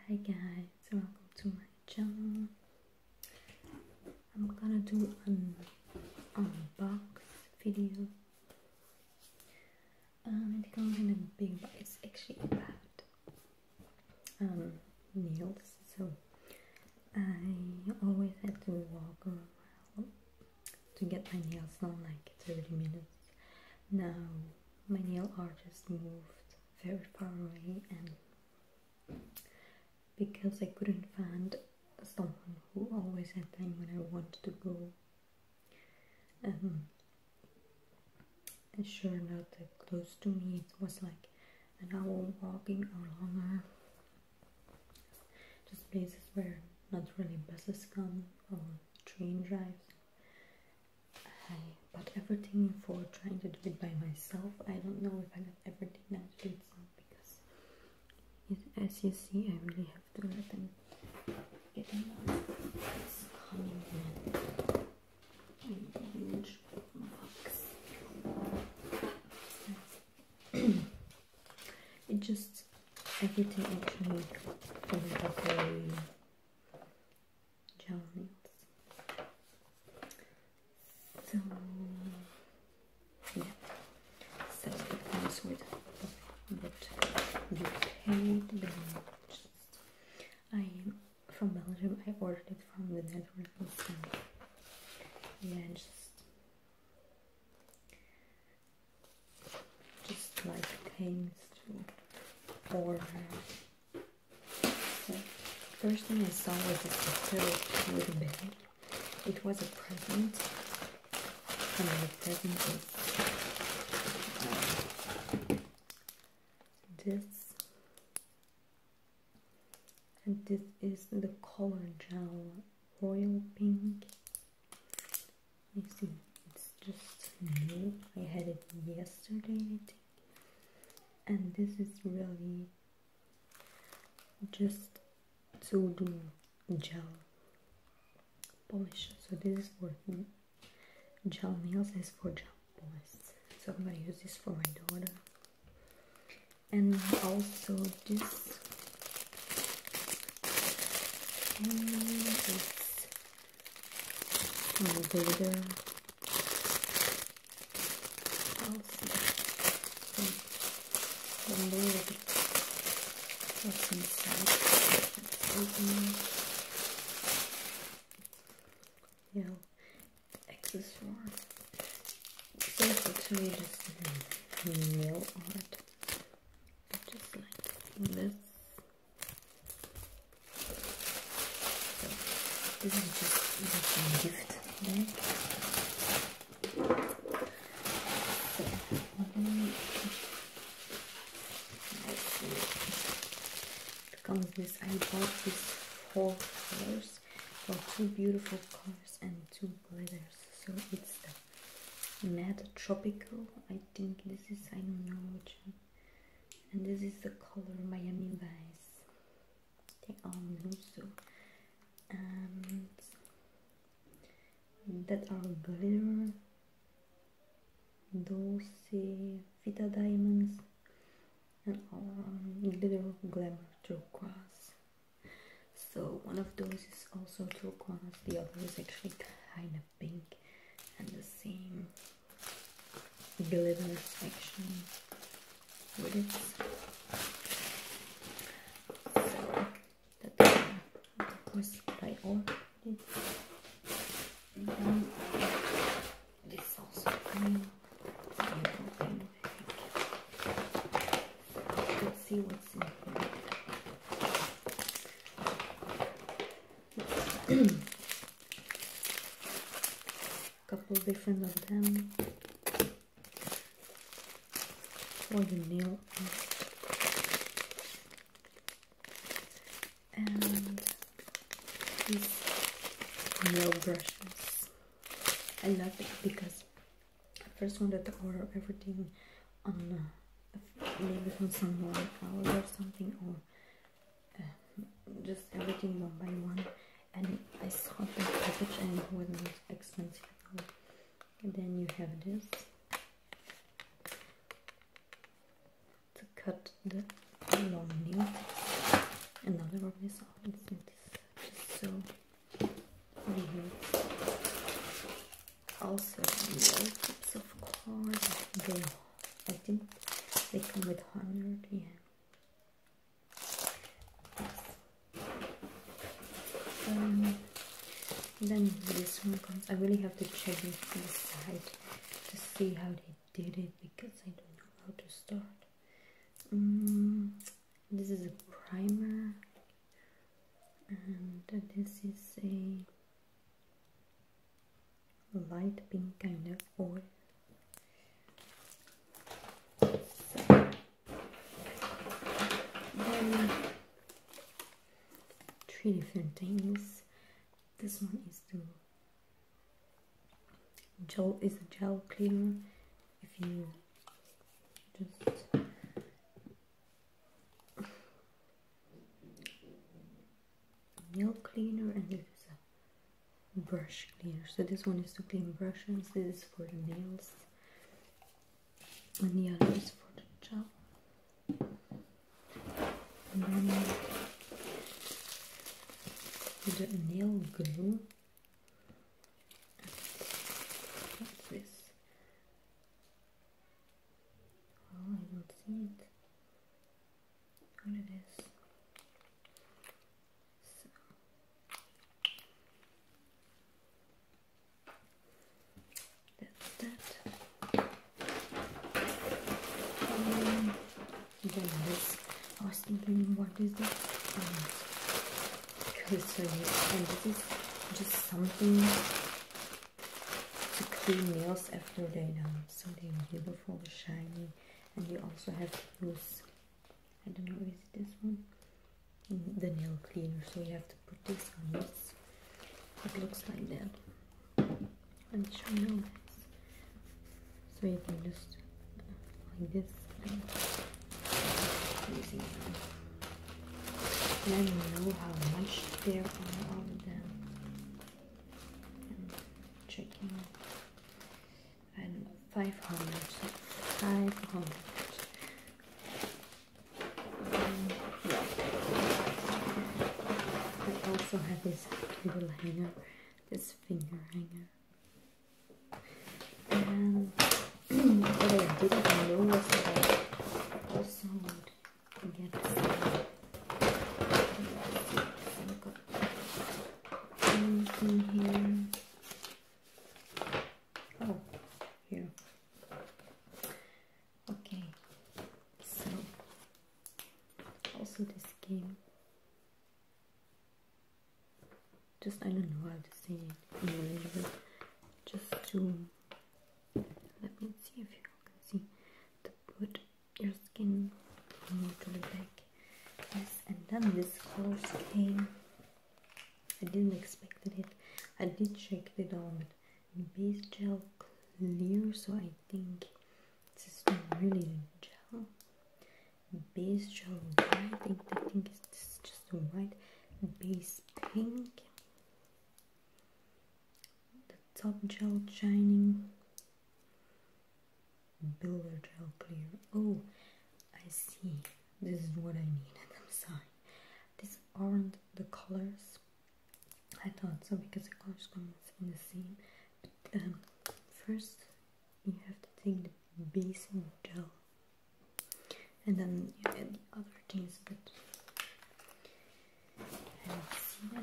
Hi guys, welcome to my channel. I'm gonna do an unbox video. It comes in a big box. It's actually about nails. So I always had to walk around to get my nails done like 30 minutes. Now my nail artist moved very far away, and because I couldn't find someone who always had time when I wanted to go, it sure not that close to me. It was like an hour walking or longer. Just places where not really buses come or train drives. I bought everything for trying to do it by myself. I don't know if I got everything that to do it so, because as you see, I really have to let them get in. It's coming in a huge box. It just everything actually from the very gel nails. So yeah, so it comes with what you paid. I am from Belgium. I ordered it from the Netherlands, and yeah, just like things to order. So first thing I saw was this very cute bag. It was a present, and the present is this, and this is the color gel royal pink. You see, it's just new. I had it yesterday, I think, and this is really just to do gel polish. So this is for gel nails, this is for gel polish. So I'm gonna use this for my daughter. And also this is some glitter. I'll see the lid. What's inside? Yeah, accessory. So it's actually just nail art. Just like this. So this is just a gift bag. So let's see. It comes this. I bought these 4 colors, for 2 beautiful colors and 2 glitters. So it's the matte tropical. I think this is, I don't know which one. And this is the color Miami Vice. They all blue, so and that are glitter Dolce Vita diamonds, and glitter glamour turquoise. So one of those is also turquoise, the other is actually kind of pink, and the same glitter section with it. So that was what I ordered. And then this also coming. Let's see what's in here. Couple different of them for the nail art. And these nail brushes. I love it because I first wanted to order everything on maybe from someone else or something, or just everything one by one, and I saw the package and it wasn't expensive. And then you have this to cut the long nails, another this on. It's just so weird. Also, nail tips, of course. I think they come with 100, yeah. Then this one comes. I really have to check this side to see how they did it because I don't know how to start. This is a primer, and this is a light pink kind of oil. So, then 3 different things. This one is the gel, is a gel cleaner. If you just nail cleaner, and this is a brush cleaner. So this one is to clean brushes, this is for the nails, and the other is for the gel. And then the nail glue. What's this? Oh, I don't see it. What it is? So, that's that. Then this. I was thinking, what is this? So yeah, and this is just something to clean nails after they're done, so they're beautiful, shiny. And you also have to use, I don't know, is it this one? The nail cleaner. So you have to put this on this. It looks like that. And show you guys. So you can just like this and using it. And I don't know how much there are all of them. And checking. I don't know, 500. So 500. Yeah. I also have this little hanger, this finger hanger. And what I didn't know was that I also would get in here. Oh, here. Okay, so also this game, just I don't know how to say it in English, but just to, let me see if you can see, to put your skin more to the back. Yes, and then this colors came. I didn't expect it. I did check it on, but base gel clear, so I think this is not really a gel. Base gel white, I think it's just a white. Base pink. The top gel shining. Builder gel clear. Oh, I see. This is what I needed. I'm sorry. These aren't the colors. I thought so because the colors come in the same. But first you have to take the base gel, and then you add the other things. But I see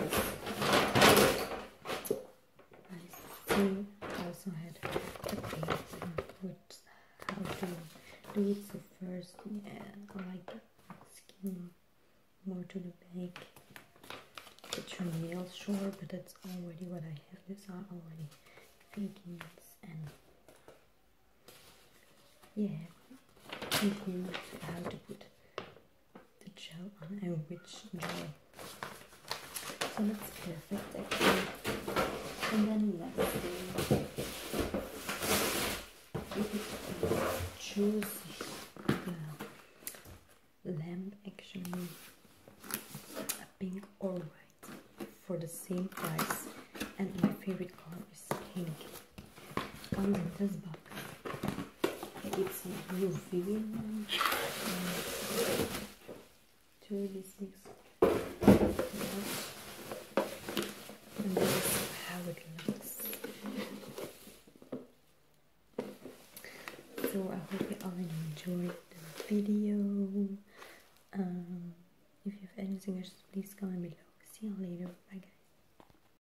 I also had a page with how to do it. So first, yeah, I like the skin more to the back. Get your nails short, but that's already what I have. These are already fake nails, and yeah, you know how to put the gel on and which gel. So that's perfect actually. And then let's see if you choose the lamp, actually a pink or white for the same price, and my favorite color is pink. Comes in this box. It's a UV one. 286. So I hope you all enjoyed the video. If you have anything else, please comment below. See you later. Bye guys.